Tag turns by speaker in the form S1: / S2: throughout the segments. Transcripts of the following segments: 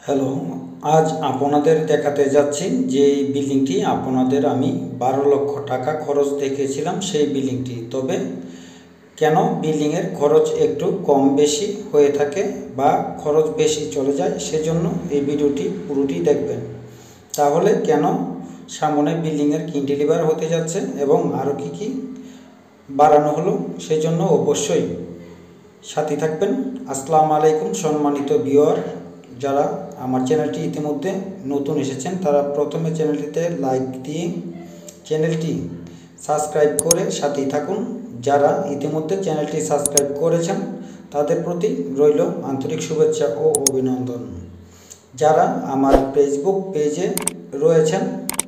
S1: Hello, আজ আপনাদের দেখাতে যাচ্ছি যে বিল্ডিংটি আপনাদের আমি 12 লক্ষ টাকা খরচ দেখিয়েছিলাম সেই বিল্ডিংটি। তবে কেন বিল্ডিংয়ের খরচ একটু কম বেশি হয়ে থাকে বা খরচ বেশি চলে যায়, সেজন্য এই ভিডিওটি পুরোটি দেখবেন। তাহলে কেন সামনে বিল্ডিংয়ের ক্যান্টিলিভার হতে যাচ্ছে এবং আরও কি বাড়ানো হলো, সেজন্য অবশ্যই সাথে থাকবেন। আসসালামু আলাইকুম সম্মানিত ভিউয়ার, যারা আমার চ্যানেলটি ইতিমধ্যে নতুন এসেছেন তারা প্রথমে চ্যানেলটিতে লাইক দিয়ে চ্যানেলটি সাবস্ক্রাইব করে সাথেই থাকুন। যারা ইতিমধ্যে চ্যানেলটি সাবস্ক্রাইব করেছেন তাদের প্রতি রইল আন্তরিক শুভেচ্ছা ও অভিনন্দন। যারা আমার ফেসবুক পেজে রয়েছেন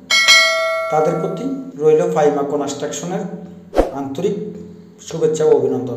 S1: তাদের প্রতি রইল ফাইমা কনস্ট্রাকশনের আন্তরিক শুভেচ্ছা ও অভিনন্দন।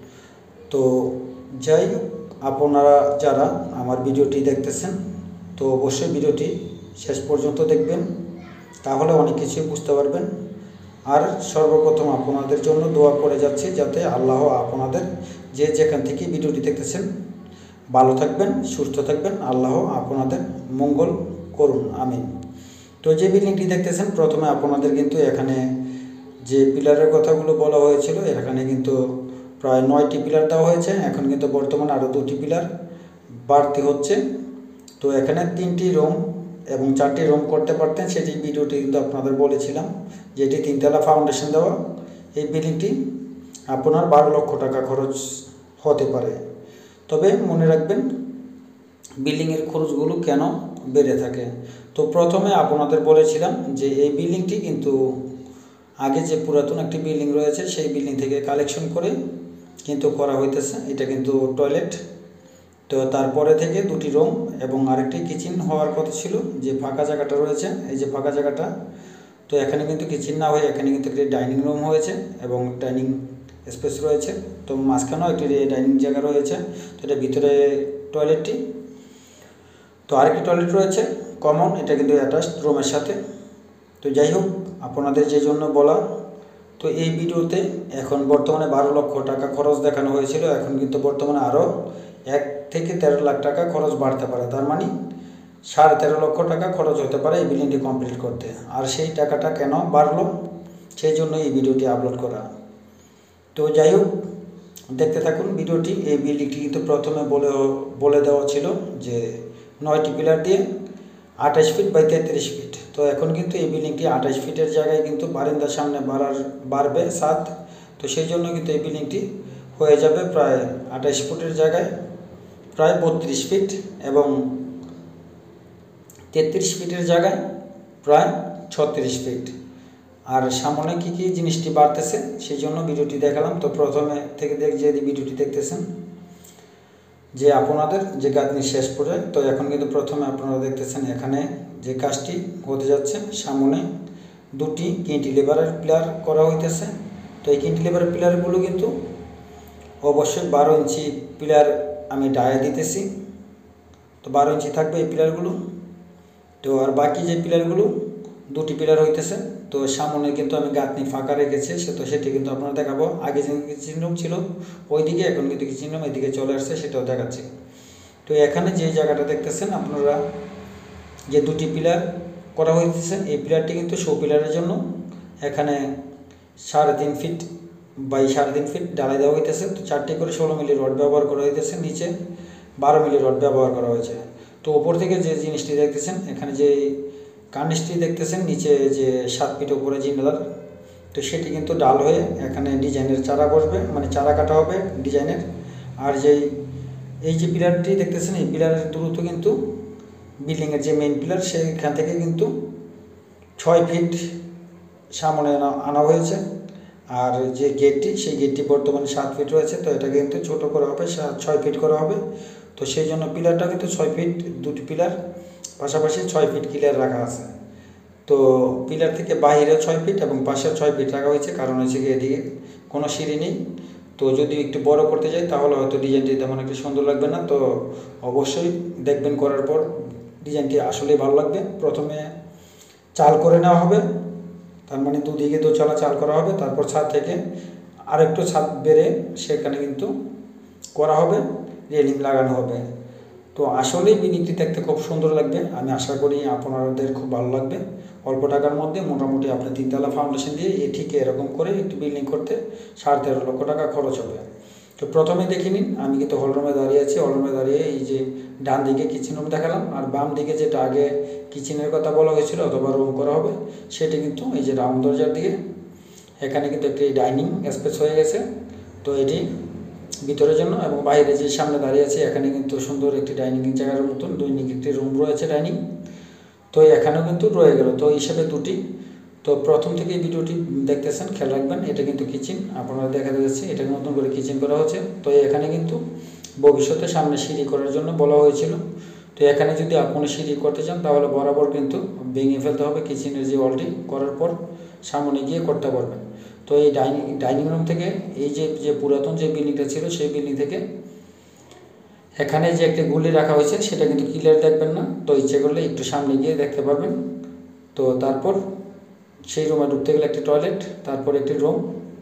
S1: তো যাই আপনারা যারা আমার ভিডিওটি দেখতেছেন তো অবশ্যই ভিডিওটি শেষ পর্যন্ত দেখবেন, তাহলে অনেক কিছুই বুঝতে পারবেন। আর সর্বপ্রথম আপনাদের জন্য দোয়া করে যাচ্ছি যাতে আল্লাহ আপনাদের যে যেখান থেকে ভিডিওটি দেখতেছেন ভালো থাকবেন, সুস্থ থাকবেন, আল্লাহ আপনাদের মঙ্গল করুন, আমিন। তো যে বিল্ডিংটি দেখতেছেন প্রথমে আপনাদের কিন্তু এখানে যে পিলারের কথাগুলো বলা হয়েছিল এখানে কিন্তু প্রায় 9টি পিলার দেওয়া হয়েছে। এখন কিন্তু বর্তমানে আরও 2টি পিলার বাড়তি হচ্ছে। তো এখানে 3টি রুম এবং 4টি রুম করতে পারতেন, সেটি ভিডিওটি কিন্তু আপনাদের বলেছিলাম। যেটি 3তলা ফাউন্ডেশন দেওয়া এই বিল্ডিংটি আপনার 12 লক্ষ টাকা খরচ হতে পারে। তবে মনে রাখবেন বিল্ডিংয়ের খরচগুলো কেন বেড়ে থাকে। তো প্রথমে আপনাদের বলেছিলাম যে এই বিল্ডিংটি কিন্তু আগে যে পুরাতন একটি বিল্ডিং রয়েছে সেই বিল্ডিং থেকে কালেকশন করে কিন্তু করা হইতেছে। এটা কিন্তু টয়লেট। তো তারপরে থেকে 2টি রুম এবং আরেকটি কিচেন হওয়ার কথা ছিল। যে ফাঁকা জায়গাটা রয়েছে, এই যে ফাঁকা জায়গাটা, তো এখানে কিন্তু কিচেন না হয়ে এখানে কিন্তু একটি ডাইনিং রুম হয়েছে এবং ডাইনিং স্পেস রয়েছে। তো মাঝখানেও একটি ডাইনিং জায়গা রয়েছে। তো এটা ভিতরে টয়লেটটি, তো আরেকটি টয়লেট রয়েছে কমন, এটা কিন্তু অ্যাটাচড রুমের সাথে। তো যাই হোক আপনাদের যে জন্য বলা, তো এই ভিডিওতে এখন বর্তমানে 12 লক্ষ টাকা খরচ দেখানো হয়েছিল, এখন কিন্তু বর্তমানে আরও 1 থেকে 13 লাখ টাকা খরচ বাড়তে পারে। তার মানে 13.5 লক্ষ টাকা খরচ হতে পারে এই বিল্ডিংটি কমপ্লিট করতে। আর সেই টাকাটা কেন বাড়লো সেই জন্য এই ভিডিওটি আপলোড করা। তো যাই হোক দেখতে থাকুন ভিডিওটি। এই বিল্ডিংটি কিন্তু প্রথমে বলে দেওয়া ছিল যে 9টি পিলার দিয়ে 28 ফিট বাই 33 ফিট। তো এখন কিন্তু এই বিল্ডিংটি 28 ফিটের জায়গায় কিন্তু বারান্দার সামনে বাড়বে 7। তো সেই জন্য কিন্তু এই বিল্ডিংটি হয়ে যাবে প্রায় 28 ফুটের জায়গায় প্রায় 32 ফিট এবং 33 ফিটের জায়গায় প্রায় 36 ফিট। আর সামনে কী জিনিসটি বাড়তেছে সেই জন্য ভিডিওটি দেখালাম। তো প্রথমে থেকে যে ভিডিওটি দেখতেছেন যে আপনাদের যে গাঁথনির শেষ পর্যায়ে, তো এখন কিন্তু প্রথমে আপনারা দেখতেছেন এখানে যে কাজটি হতে যাচ্ছে, সামনে 2টি ক্যান্টিলিভারের পিলার করা হইতেছে। তো এই ক্যান্টিলিভারের পিলারগুলো কিন্তু অবশ্যই 12 ইঞ্চি পিলার আমি ডায়া দিতেছি। তো 12 ইঞ্চি থাকবে এই পিলারগুলো। তো আর বাকি যে পিলারগুলো 2টি পিলার হইতেছে। তো সামনে কিন্তু আমি গাঁথনি ফাঁকা রেখেছি, তো সেটি কিন্তু আপনারা দেখাবো। আগে যে কিচেন রুম ছিল ওইদিকে, এখন কিন্তু কিচেন রুম এদিকে চলে আসছে, সেটাও দেখাচ্ছি। তো এখানে যে জায়গাটা দেখতেছেন আপনারা যে 2টি পিলার করা হইতেছে, এই পিলারটি কিন্তু শো পিলারের জন্য এখানে 3.5 ফিট বাই 3.5 ফিট ঢালাই দেওয়া হইতেছে। তো 4টি করে 16 মিলি রড ব্যবহার করা হইতেছে, নিচে 12 মিলি রড ব্যবহার করা হয়েছে। তো ওপর থেকে যে জিনিসটি দেখতেছেন এখানে যে কার্নিশটি দেখতেছেন নিচে যে 7 ফিট উপরে জিনালার, তো সেটি কিন্তু ডাল হয়ে এখানে ডিজাইনের চারা বসবে, মানে চারা কাটা হবে ডিজাইনের। আর এই যে পিলারটি দেখতেছেন এই পিলারের দূরত্ব কিন্তু বিল্ডিংয়ের যে মেইন পিলার সেইখান থেকে কিন্তু 6 ফিট সামনে আনা হয়েছে। আর যে গেটটি সেই গেটটি বর্তমানে 7 ফিট রয়েছে, তো এটা কিন্তু ছোট করা হবে, 6 ফিট করা হবে। তো সেই জন্য পিলারটা কিন্তু 6 ফিট, 2টি পিলার পাশাপাশি 6 ফিট ক্লিয়ার রাখা আছে। তো পিলার থেকে বাইরে 6 ফিট এবং পাশে 6 ফিট রাখা হয়েছে, কারণ হচ্ছে কি এদিকে কোনো সিঁড়ি নেই। তো যদি একটু বড় করতে যাই তাহলে হয়তো ডিজাইনটি তেমন একটু সুন্দর লাগবে না। তো অবশ্যই দেখবেন করার পর ডিজাইনটি আসলেই ভালো লাগবে। প্রথমে চাল করে নেওয়া হবে, তার মানে দুদিকে দোতলা চাল করা হবে, তারপর ছাদ থেকে আরেকটু ছাদ বেড়ে সেখানে কিন্তু করা হবে, রেলিং লাগানো হবে। তো আসলেই বিল্ডিংটি দেখতে খুব সুন্দর লাগবে, আমি আশা করি আপনাদের খুব ভালো লাগবে। অল্প টাকার মধ্যে মোটামুটি আপনি 3 তলা ফাউন্ডেশন দিয়ে ঠিক এরকম করে একটি বিল্ডিং করতে 13.5 লক্ষ টাকা খরচ হবে। তো প্রথমে দেখে নিন, আমি কিন্তু হলরুমে দাঁড়িয়ে আছি। হলরুমে দাঁড়িয়ে এই যে ডান দিকে কিচেন রুম দেখালাম, আর বাম দিকে যেটা আগে কিচেনের কথা বলা হয়েছিল অথবা রুম করা হবে, সেটি কিন্তু এই যে রাউন্ড দরজার দিকে এখানে কিন্তু একটি ডাইনিং স্পেস হয়ে গেছে। তো এটি ভিতরের জন্য, এবং বাইরে যে সামনে দাঁড়িয়ে আছে এখানে কিন্তু সুন্দর একটি ডাইনিং জায়গার মতন দৈনিক একটি রুম রয়েছে ডাইনিং। তো এখানেও কিন্তু রয়ে গেল, তো হিসাবে দুটি। তো প্রথম থেকে ভিডিওটি দেখতেছেন, খেয়াল রাখবেন, এটা কিন্তু কিচেন আপনারা দেখা যাচ্ছে, এটা নতুন করে কিচেন করা হচ্ছে। তো এখানে কিন্তু ভবিষ্যতে সামনে সিঁড়ি করার জন্য বলা হয়েছিল। তো এখানে যদি আপনি সিঁড়ি করতে চান তাহলে বরাবর কিন্তু ভেঙে ফেলতে হবে কিচেনের যে ওয়ালটি, করার পর সামনে গিয়ে করতে পারবেন। তো এই ডাইনিং রুম থেকে এই যে পুরাতন যে বিল্ডিংটা ছিল সেই বিল্ডিং থেকে এখানে যে একটি গুলি রাখা হয়েছে সেটা কিন্তু ক্লিয়ার দেখবেন না, তো ইচ্ছে করলে একটু সামনে গিয়ে দেখতে পারবেন। তো তারপর সেই রুমে ঢুকতে গেলে একটি টয়লেট, তারপর একটি রুম,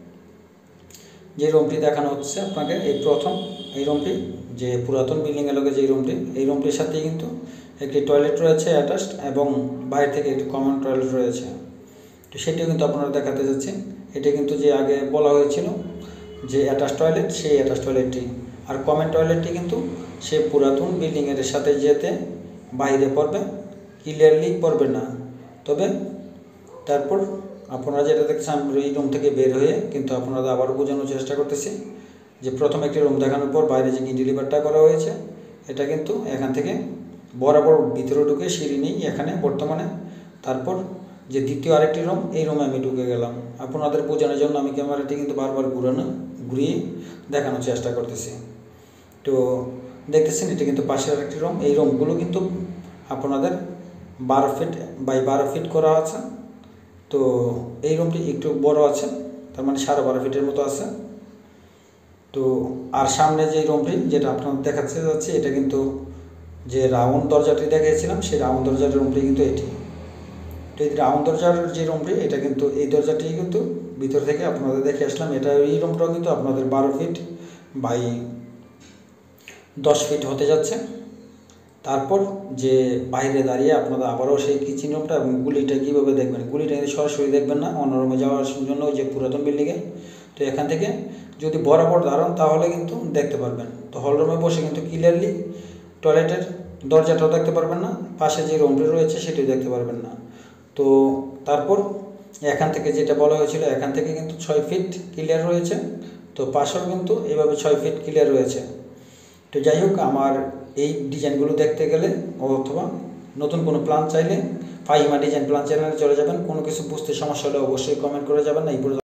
S1: যে রুমটি দেখানো হচ্ছে আপনাকে এই প্রথম এই রুমটি, যে পুরাতন বিল্ডিংয়ের লগে যে রুমটি, এই রুমটির সাথেই কিন্তু একটি টয়লেট রয়েছে অ্যাটাচড, এবং বাইরে থেকে একটি কমন টয়লেট রয়েছে। তো সেটিও কিন্তু আপনারা দেখাতে যাচ্ছি। এটা কিন্তু যে আগে বলা হয়েছিল যে অ্যাটাচ টয়লেট, সেই অ্যাটাচ টয়লেটটি, আর কমন টয়লেটটি কিন্তু সে পুরাতন বিল্ডিংয়ের সাথে যেতে বাইরে পড়বে, ক্লিয়ারলি পড়বে না। তবে তারপর আপনারা যেটা দেখছেন এই রুম থেকে বের হয়ে কিন্তু আপনারা আবার বোঝানোর চেষ্টা করতেছি যে প্রথম একটি রুম দেখানোর পর বাইরে যে ক্যান্টিলিভারটা করা হয়েছে এটা কিন্তু এখান থেকে বরাবর ভিতরে ঢুকে সিঁড়ি নেই এখানে বর্তমানে। তারপর যে দ্বিতীয় আরেকটি রুম, এই রুমে আমি ঢুকে গেলাম। আপনাদের বোঝানোর জন্য আমি ক্যামেরাটি কিন্তু বারবার ঘুরিয়ে দেখানোর চেষ্টা করতেছি। তো দেখতেছেন এটা কিন্তু পাশের আরেকটি রুম। এই রুমগুলো কিন্তু আপনাদের 12 ফিট বাই 12 ফিট করা আছে। তো এই রুমটি একটু বড় আছে, তার মানে 12.5 ফিটের মতো আছে। তো আর সামনে যে রুমটি যেটা আপনাদের দেখাচ্ছে যাচ্ছে, এটা কিন্তু যে রাউন্ড দরজাটি দেখিয়েছিলাম সেই রাউন্ড দরজার রুমটি কিন্তু এটি। তো এই রাউন্ড দরজার যে রুমটি এটা কিন্তু এই দরজাটি কিন্তু ভিতর থেকে আপনাদের দেখে আসলাম। এটা এই রুমটাও কিন্তু আপনাদের 12 ফিট বাই 10 ফিট হতে যাচ্ছে। তারপর যে বাইরে দাঁড়িয়ে আপনারা আবারও সেই কিচেন রুমটা এবং গুলিটা কীভাবে দেখবেন, গুলিটা কিন্তু সরাসরি দেখবেন না, অন্য রুমে যাওয়ার জন্য যে পুরাতন বিল্ডিংয়ে। তো এখান থেকে যদি বরাবর দাঁড়ান তাহলে কিন্তু দেখতে পারবেন। তো হল রুমে বসে কিন্তু ক্লিয়ারলি টয়লেটের দরজাটাও দেখতে পারবেন না, পাশে যে রুমটি রয়েছে সেটিও দেখতে পারবেন না। তো তারপর এখান থেকে যেটা বলা হয়েছিল এখান থেকে কিন্তু 6 ফিট ক্লিয়ার রয়েছে। তো পাশেও কিন্তু এইভাবে 6 ফিট ক্লিয়ার রয়েছে। তো যাই হোক, আমার এই ডিজাইনগুলো দেখতে গেলে অথবা নতুন কোনো প্ল্যান চাইলে ফাহিমা ডিজাইন প্ল্যান চ্যানেলে চলে যাবেন। কোনো কিছু বুঝতে সমস্যা হলে অবশ্যই কমেন্ট করে যাবেন। এই